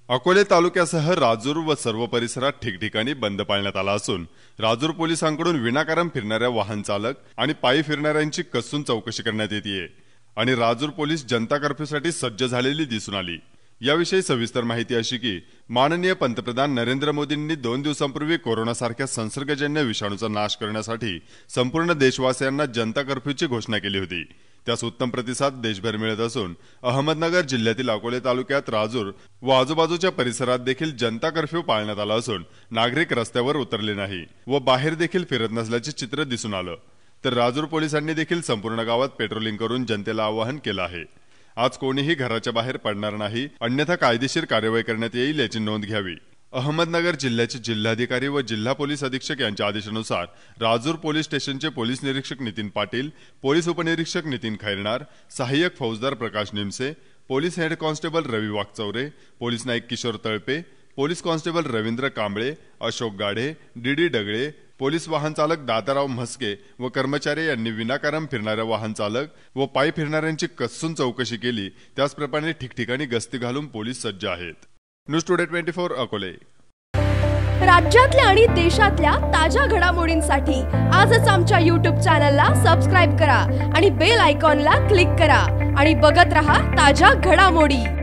अकोले तालुक्यासह राजूर व सर्व परिसरात ठिकठिकाणी बंद पाळण्यात आला असून राजूर पोलिसांकडून विनाकारण फिरणाऱ्या वाहन चालक आणि पायी फिरणाऱ्यांची कसून चौकशी करण्यात येते आणि राजूर पोलीस जनता कर्फ्यूसाठी सज्ज झालेली दिसून आली। याविषयी सविस्तर माहिती अशी की माननीय पंतप्रधान नरेंद्र मोदींनी 2 दिवसांपूर्वी कोरोनासारख्या संसर्गजन्य विषाणूचा नाश करण्यासाठी संपूर्ण देशवासियांना जनता कर्फ्यूची घोषणा केली होती। त्यास उत्तम प्रतिसाद देशभर मिळत असून अहमदनगर जिल्ह्यातील अकोले तालुक्यात राजूर व आजूबाजूच्या परिसरात देखील जनता कर्फ्यू पाळण्यात आला असून नागरिक रस्त्यावर उतरले नाही व बाहेर देखील फिरत नसल्याचे चित्र दिसून आलं। तर राजूर पोलिसांनी देखील संपूर्ण गावात पेट्रोलिंग करून जनतेला आवाहन केलं आहे। आज कोणीही घराच्या बाहेर पडणार नाही, अन्यथा कायदेशीर कार्यवाही करण्यात येईल याची नोंद घ्यावी। अहमदनगर जिल्ह्याचे जिल्हाधिकारी व जिल्हा पोलीस अधीक्षक यांच्या आदेशानुसार राजूर पोलीस स्टेशनचे पोलीस निरीक्षक नितीन पाटील, पोलीस उपनिरीक्षक नितीन खैरनार, सहाय्यक फौजदार Prakash Nimse, police head constable Ravi Wakchaure, police नाईक Kishor Talpe, police constable Ravindra Kamble, Ashok Gadhe, DD Dagale, police वाहन चालक दादाराव म्हस्के व कर्मचारी यांनी विनाकारण फिरणाऱ्या वाहन चालक व पायी फिरणाऱ्यांची कसून चौकशी केली। त्याचप्रमाणे ठिकठिकाणी गस्ती घालून पोलीस सज्ज आहेत। News today 24 Akole. राज्यातल्या आणि देशातल्या ताज्या घडामोडींसाठी आजच आमच्या YouTube चॅनलला सबस्क्राइब करा आणि बेल आयकॉनला क्लिक करा आणि बघत रहा ताज्या घडामोडी।